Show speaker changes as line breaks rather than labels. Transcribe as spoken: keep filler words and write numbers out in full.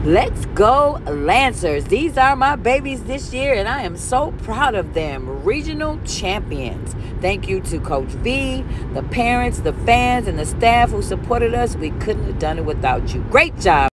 Let's go Lancers. These are my babies this year, and I am so proud of them. Regional champions. Thank you to Coach V, the parents, the fans, and the staff who supported us. We couldn't have done it without you. Great job.